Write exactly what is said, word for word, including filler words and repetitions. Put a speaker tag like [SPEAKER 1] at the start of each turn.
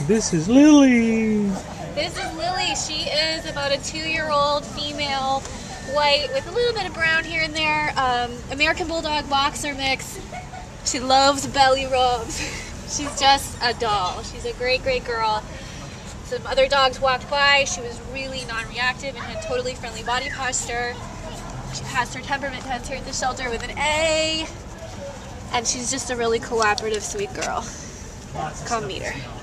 [SPEAKER 1] This is Lily.
[SPEAKER 2] This is Lily. She is about a two-year-old female, white with a little bit of brown here and there. Um, American Bulldog Boxer mix. She loves belly rubs. She's just a doll. She's a great, great girl. Some other dogs walked by. She was really non-reactive and had totally friendly body posture. She passed her temperament test here at the shelter with an A. And she's just a really cooperative, sweet girl. Come meet her.